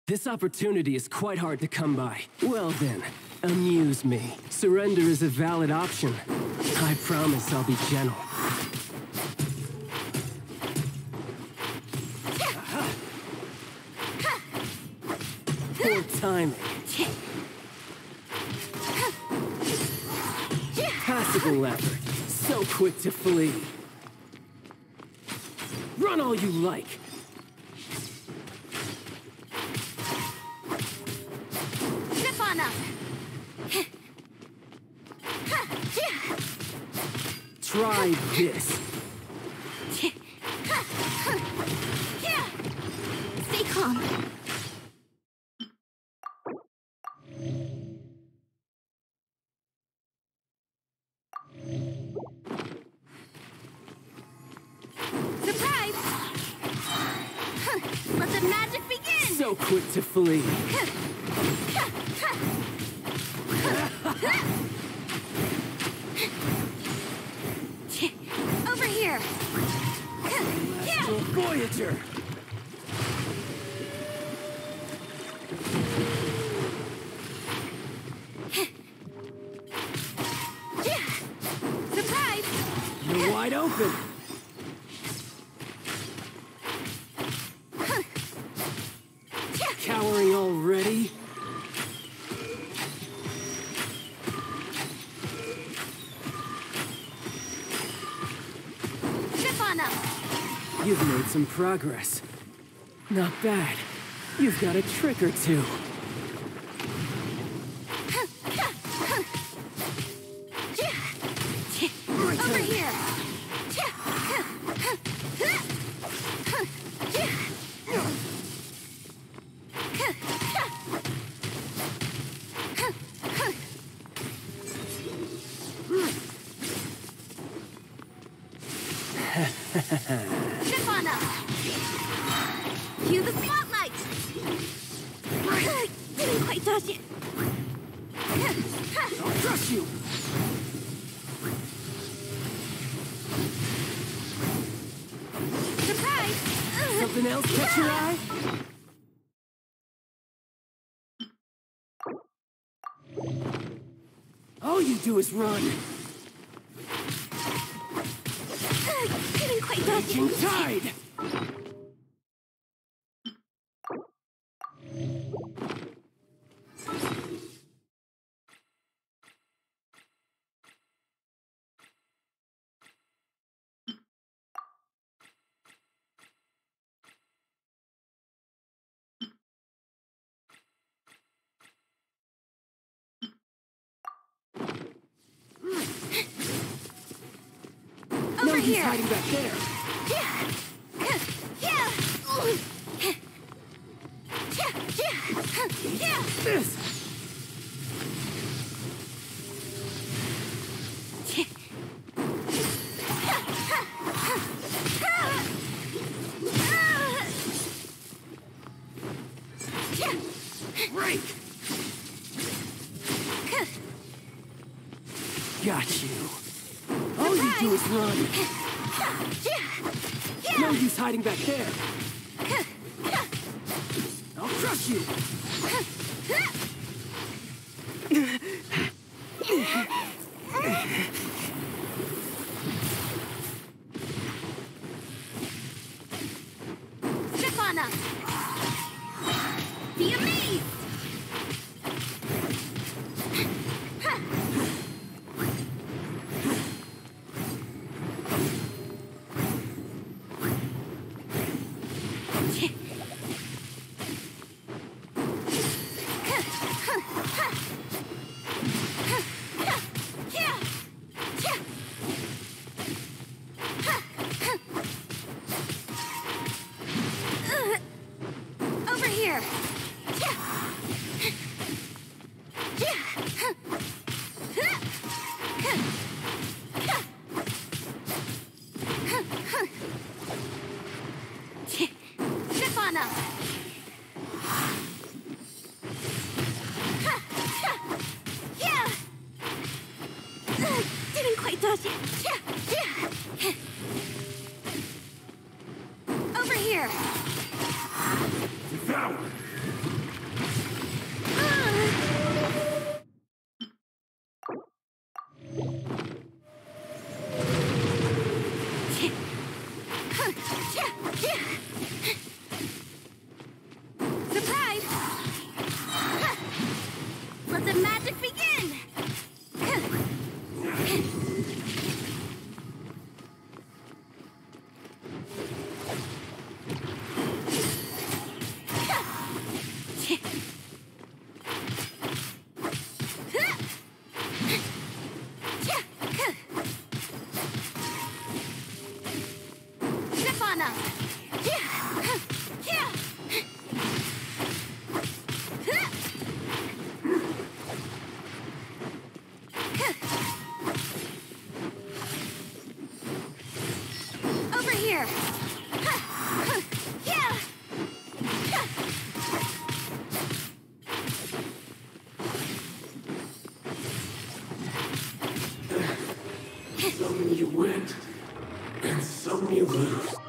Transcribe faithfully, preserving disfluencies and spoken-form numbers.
This opportunity is quite hard to come by. Well then, amuse me. Surrender is a valid option. I promise I'll be gentle. Poor timing. Passable effort. So quick to flee. Run all you like. Zip on up. Try this. Stay calm. Surprise! Let the magic begin! So quick to flee. Over here! Astral Voyager! Surprise! You're wide open. Cowering already? Zip on up! You've made some progress. Not bad. You've got a trick or two. Over here! Zip on up! Cue the spotlight! Didn't quite touch it! I'll crush you! Surprise! Something else catch your eye? All you do is run. Didn't quite touch Raging it! tide! Over No use here! hiding back there. This! Break! Got you. All you do is run. No use hiding back there. I'll crush you. Zip on up! Be amazed! here. Yeah. Some you win, and some you lose.